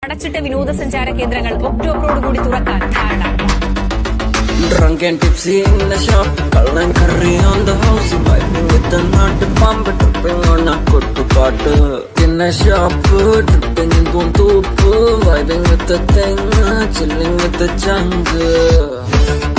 അടച്ചിട്ട വിനോദസഞ്ചാര കേന്ദ്രങ്ങൾ ഒക്ടോബറോടുകൂടി തുറക്കാൻ ധാരണ. Drunk and tipsy in the shop, color and curry on the house, vibing with the nut pump, tripping on a kuttu paatu. In the shop, tripping in Guntupu, vibing with the thing, chilling with the jungle.